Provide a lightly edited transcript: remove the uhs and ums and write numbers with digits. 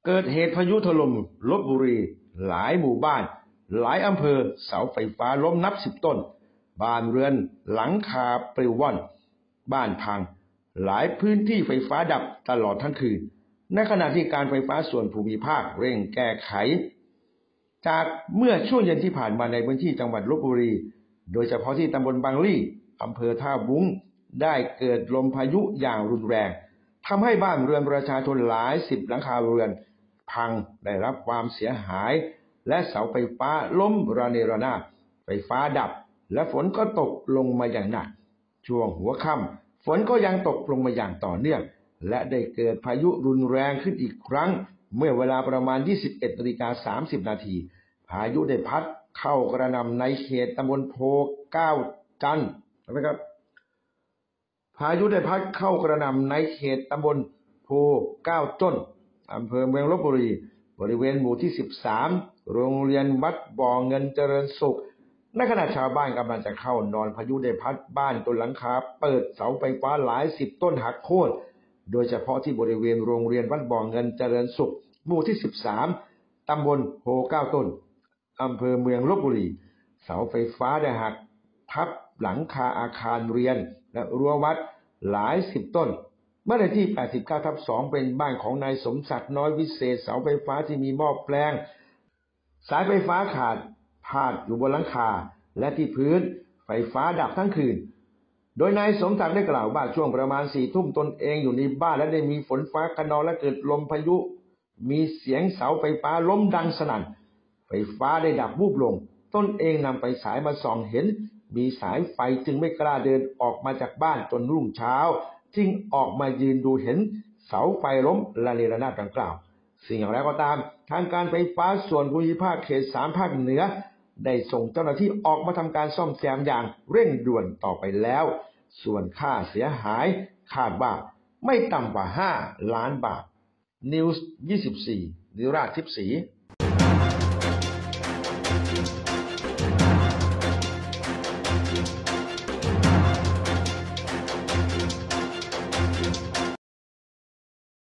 เกิดเหตุพายุถล่มลพบุรีหลายหมู่บ้านหลายอำเภอเสาไฟฟ้าล้มนับ10 ต้นบ้านเรือนหลังคาปลิวว่อนบ้านพังหลายพื้นที่ไฟฟ้าดับตลอดทั้งคืนในขณะที่การไฟฟ้าส่วนภูมิภาคเร่งแก้ไขจากเมื่อช่วงเย็นที่ผ่านมาในพื้นที่จังหวัดลพบุรีโดยเฉพาะที่ตำบลบางลี่อำเภอท่าวุ้งได้เกิดลมพายุอย่างรุนแรงทำให้บ้านเรือนประชาชนหลาย10 หลังคาเรือนพังได้รับความเสียหายและเสาไฟฟ้าล้มระเนระนาดไฟฟ้าดับและฝนก็ตกลงมาอย่างหนักช่วงหัวค่ำฝนก็ยังตกลงมาอย่างต่อเนื่องและได้เกิดพายุรุนแรงขึ้นอีกครั้งเมื่อเวลาประมาณ 21:30 นาทีพายุได้พัดเข้ากระหน่ำในเขตตำบลโพเก้าจันทร์นะครับพายุได้พัดเข้ากระหน่ำในเขตตำบลโพเก้าต้นอำเภอเมืองลพบุรีบริเวณหมู่ที่13โรงเรียนวัดบ่อเงินเจริญสุขในขณะชาวบ้านกำลังจะเข้านอนพายุได้พัดบ้านจนหลังคาเปิดเสาไฟฟ้าหลาย10 ต้นหักโค่นโดยเฉพาะที่บริเวณโรงเรียนวัดบ่อเงินเจริญสุขหมู่ที่13ตำบลโพเก้าต้นอำเภอเมืองลพบุรีเสาไฟฟ้าได้หักทับหลังคาอาคารเรียนและรั้ววัดหลาย10 ต้นบ้านเลขที่ 89/2 เป็นบ้านของนายสมศักดิ์น้อยวิเศษเสาไฟฟ้าที่มีหม้อแปลงสายไฟฟ้าขาดพาดอยู่บนหลังคาและที่พื้นไฟฟ้าดับทั้งคืนโดยนายสมศักดิ์ได้กล่าวว่าช่วงประมาณ4 ทุ่มตนเองอยู่ในบ้านและได้มีฝนฟ้าคะนองและเกิดลมพายุมีเสียงเสาไฟฟ้าล้มดังสนั่นไฟฟ้าได้ดับวูบลงตนเองนำไฟฉายมาส่องเห็นมีสายไฟจึงไม่กล้าเดินออกมาจากบ้านจนรุ่งเช้าจึงออกมายืนดูเห็นเสาไฟล้มระเนระนาดดังกล่าวสิ่งอย่างไรก็ตามทางการไฟฟ้าส่วนภูมิภาคเขต3ภาคเหนือได้ส่งเจ้าหน้าที่ออกมาทำการซ่อมแซมอย่างเร่งด่วนต่อไปแล้วส่วนค่าเสียหายคาดว่าไม่ต่ำกว่า5 ล้านบาท News 24 นิราศทิพย์ศรี